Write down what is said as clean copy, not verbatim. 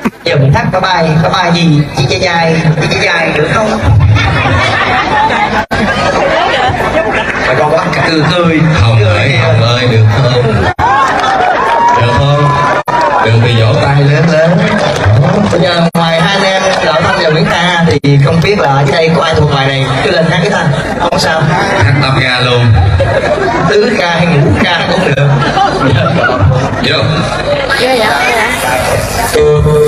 Giờ mình hát có bài gì chị dài được không? Mà con có cười Hồng ơi được không? Được không? Được thì vỗ tay lớn. Bây giờ ngoài hai anh em Lợi Thanh và Nguyễn Kha thì không biết là ở đây có ai thuộc bài này, cứ lên hát cái thanh không sao, Hát tam ca luôn. tứ ca hay ngũ ca cũng được. Vô. Vô.